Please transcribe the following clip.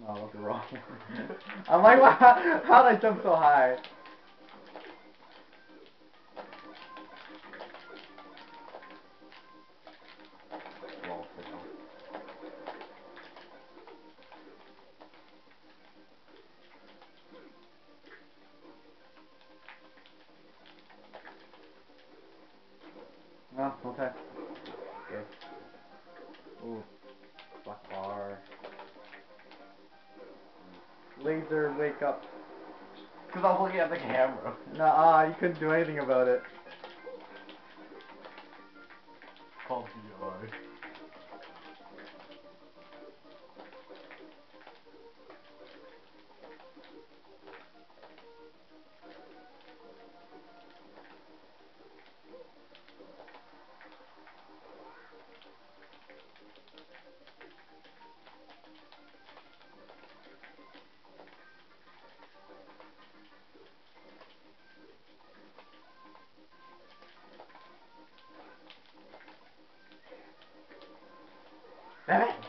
Oh, that's the wrong one. I'm like, wow, how'd I jump so high? Wall signal. Oh, okay. Good. Ooh, black bar. Laser, wake up. Because I was looking at the camera. Nah, you couldn't do anything about it. Called DI. Damn it!